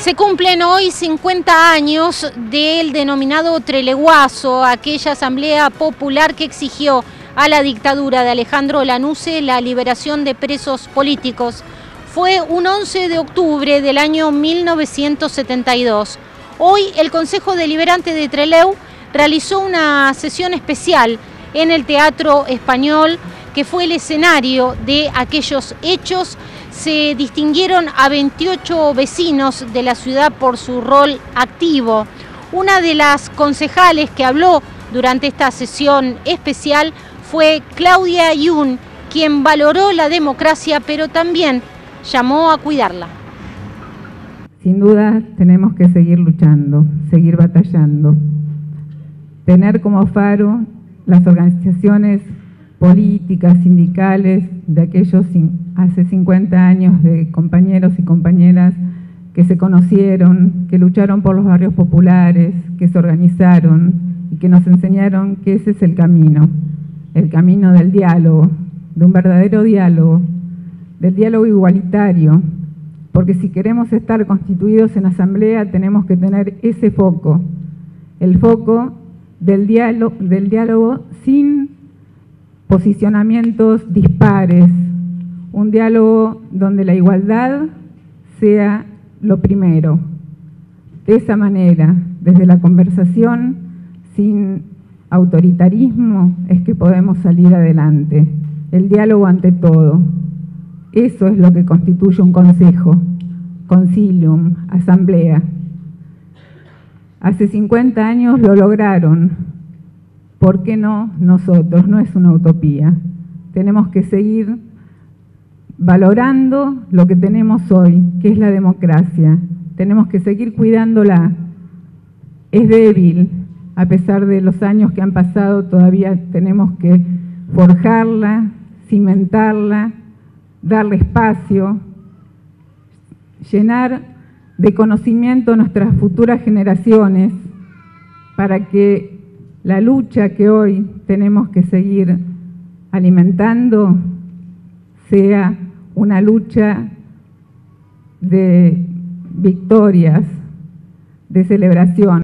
Se cumplen hoy 50 años del denominado Treleguazo, aquella asamblea popular que exigió a la dictadura de Alejandro Lanusse la liberación de presos políticos. Fue un 11 de octubre del año 1972. Hoy el Consejo Deliberante de Trelew realizó una sesión especial en el Teatro Español, que fue el escenario de aquellos hechos. Se distinguieron a 28 vecinos de la ciudad por su rol activo. Una de las concejales que habló durante esta sesión especial fue Claudia Yun, quien valoró la democracia, pero también llamó a cuidarla. Sin duda tenemos que seguir luchando, seguir batallando. Tener como faro las organizaciones políticas, sindicales, de aquellos hace 50 años de compañeros y compañeras que se conocieron, que lucharon por los barrios populares, que se organizaron y que nos enseñaron que ese es el camino del diálogo, de un verdadero diálogo, del diálogo igualitario, porque si queremos estar constituidos en asamblea tenemos que tener ese foco, el foco del diálogo sin posicionamientos dispares, un diálogo donde la igualdad sea lo primero. De esa manera, desde la conversación, sin autoritarismo, es que podemos salir adelante. El diálogo ante todo. Eso es lo que constituye un consejo, concilium, asamblea. Hace 50 años lo lograron. ¿Por qué no nosotros? No es una utopía. Tenemos que seguir valorando lo que tenemos hoy, que es la democracia. Tenemos que seguir cuidándola. Es débil, a pesar de los años que han pasado, todavía tenemos que forjarla, cimentarla, darle espacio, llenar de conocimiento a nuestras futuras generaciones para que la lucha que hoy tenemos que seguir alimentando sea una lucha de victorias, de celebración.